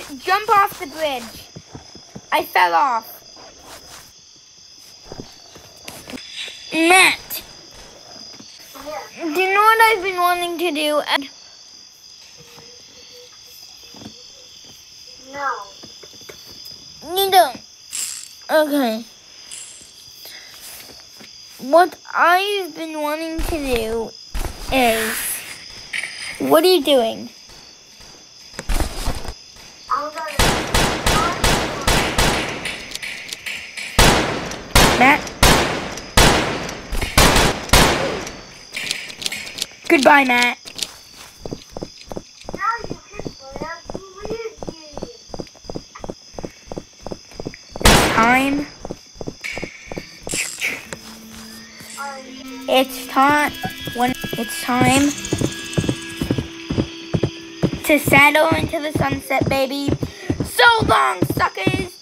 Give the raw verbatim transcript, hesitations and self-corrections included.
jump off the bridge. I fell off. Matt, Yeah. do you know what I've been wanting to do? No. You don't. Okay. What I've been wanting to do is, what are you doing? I'm gonna. Matt? Goodbye, Matt. Now you can play as Luigi. It's time. Um, It's time. When it's time to settle into the sunset, baby. So long, suckers.